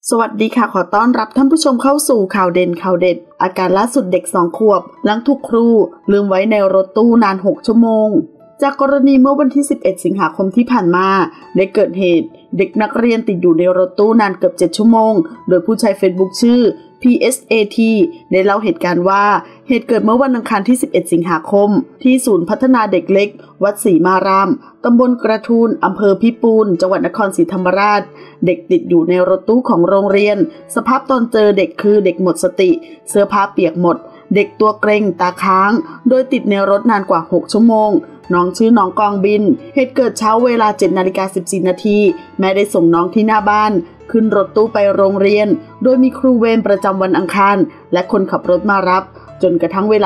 สวัสดีค่ะขอต้อนรับท่านผู้ชมเข้าสู่ข่าวเด่นข่าวเด็ดอาการล่าสุดเด็ก2 ขวบหลังถูกครูลืมไว้ในรถตู้นาน6 ชั่วโมงจากกรณีเมื่อวันที่11 สิงหาคมที่ผ่านมาได้เกิดเหตุเด็กนักเรียนติดอยู่ในรถตู้นานเกือบ7 ชั่วโมงโดยผู้ใช้ Facebook ชื่อ PSAT ได้เล่าเหตุการณ์ว่าเหตุเกิดเมื่อวันอังคารที่11 สิงหาคมที่ศูนย์พัฒนาเด็กเล็กวัดศรีมารามตำบลกระทูลอำเภอพิปูนจังหวัดนครศรีธรรมราชเด็กติดอยู่ในรถตู้ของโรงเรียนสภาพตอนเจอเด็กคือเด็กหมดสติเสื้อผ้าเปียกหมดเด็กตัวเกร็งตาค้างโดยติดในรถนานกว่า6 ชั่วโมงน้องชื่อน้องกองบินเหตุเกิดเช้าเวลา 7:14 นาทีแม่ได้ส่งน้องที่หน้าบ้านขึ้นรถตู้ไปโรงเรียนโดยมีครูเวรประจำวันอังคารและคนขับรถมารับจนกระทั่งเวลา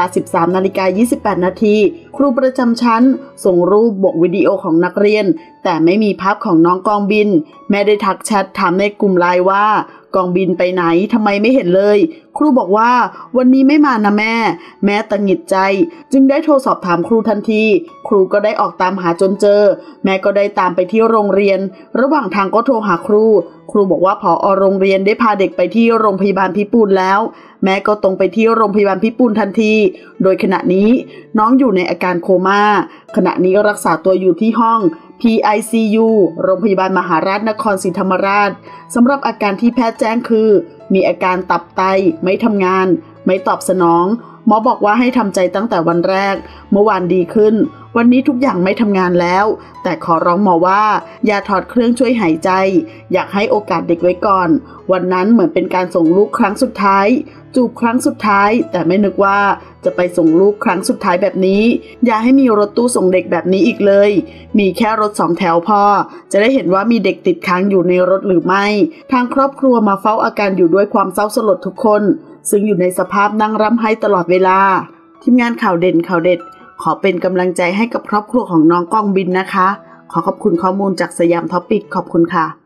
13:28 นาทีครูประจำชั้นส่งรูปบวกวิดีโอของนักเรียนแต่ไม่มีภาพของน้องกองบินแม่ได้ทักแชทถามในกลุ่มไลน์ว่ากองบินไปไหนทำไมไม่เห็นเลยครูบอกว่าวันนี้ไม่มานะแม่ตังหงิดใจจึงได้โทรสอบถามครูทันทีครูก็ได้ออกตามหาจนเจอแม่ก็ได้ตามไปที่โรงเรียนระหว่างทางก็โทรหาครูบอกว่าผอ.โรงเรียนได้พาเด็กไปที่โรงพยาบาลพิปูนแล้วแม่ก็ตรงไปที่โรงพยาบาลพิปูนทันทีโดยขณะนี้น้องอยู่ในอาการโคม่าขณะนี้รักษาตัวอยู่ที่ห้อง PICU โรงพยาบาลมหาราชนครศรีธรรมราชสำหรับอาการที่แพทย์แจ้งคือมีอาการตับไตไม่ทำงานไม่ตอบสนองหมอบอกว่าให้ทำใจตั้งแต่วันแรกเมื่อวานดีขึ้นวันนี้ทุกอย่างไม่ทำงานแล้วแต่ขอร้องหมอว่าอย่าถอดเครื่องช่วยหายใจอยากให้โอกาสเด็กไว้ก่อนวันนั้นเหมือนเป็นการส่งลูกครั้งสุดท้ายจูบครั้งสุดท้ายแต่ไม่นึกว่าจะไปส่งลูกครั้งสุดท้ายแบบนี้อย่าให้มีรถตู้ส่งเด็กแบบนี้อีกเลยมีแค่รถ2 แถวพอจะได้เห็นว่ามีเด็กติดค้างอยู่ในรถหรือไม่ทางครอบครัวมาเฝ้าอาการอยู่ด้วยความเศร้าสลดทุกคนซึ่งอยู่ในสภาพนั่งร่ำไห้ตลอดเวลาทีมงานข่าวเด่นข่าวเด็ดขอเป็นกำลังใจให้กับครอบครัวของน้องกองบินนะคะขอขอบคุณข้อมูลจากสยามท็อปิกขอบคุณค่ะ